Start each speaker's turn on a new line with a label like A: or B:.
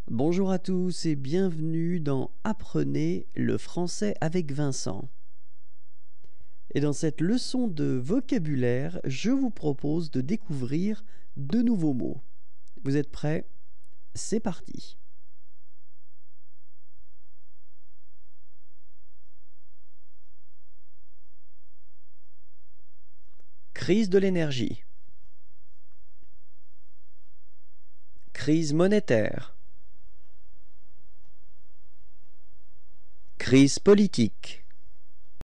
A: Bonjour à tous et bienvenue dans Apprenez le français avec Vincent. Et dans cette leçon de vocabulaire, je vous propose de découvrir de nouveaux mots. Vous êtes prêts? C'est parti. Crise de l'énergie. Crise monétaire. Crise politique.